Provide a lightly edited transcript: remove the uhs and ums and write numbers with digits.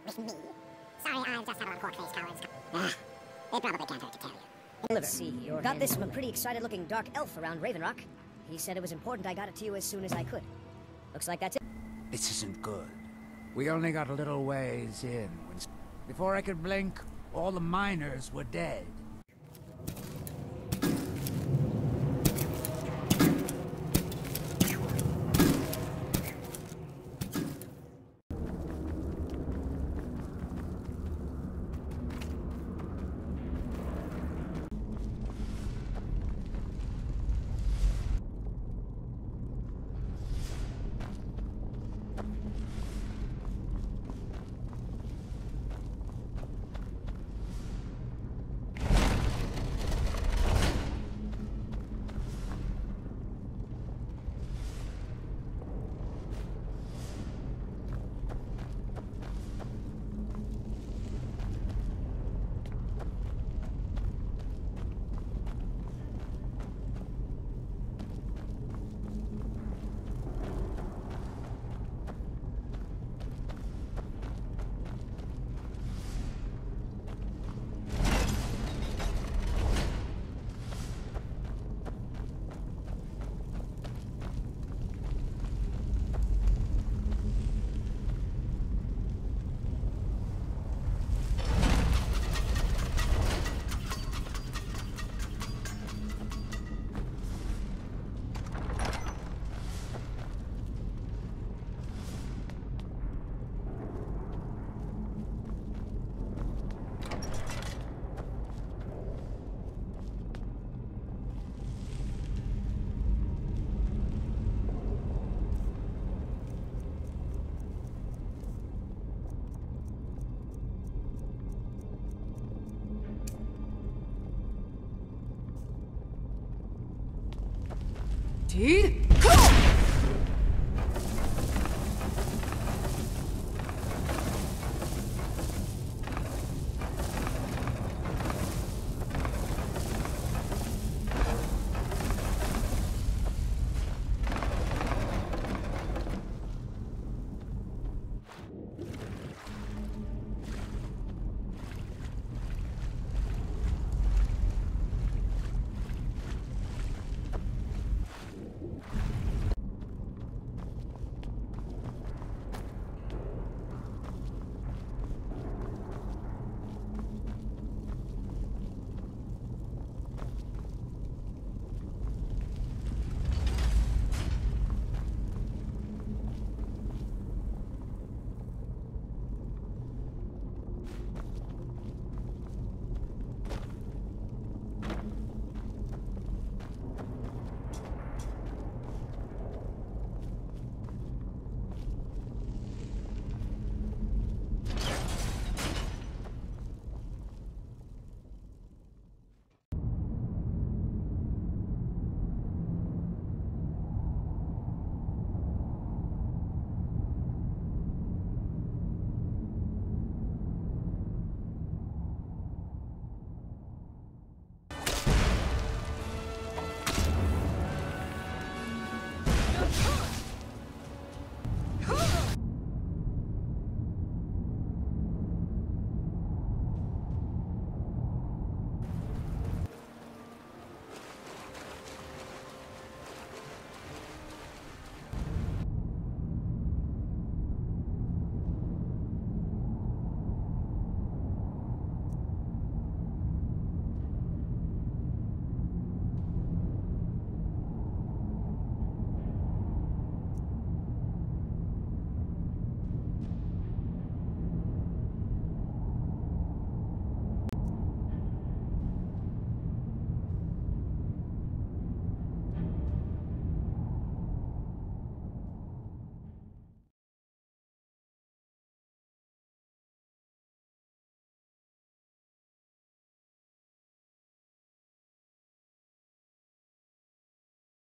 With me? Sorry, I've just had on court-faced cowards. They probably can't hurt to tell you. Let's see, got this from a pretty excited-looking dark elf around Ravenrock. He said it was important I got it to you as soon as I could. Looks like that's it. This isn't good. We only got a little ways in. Before I could blink, all the miners were dead. Teeth?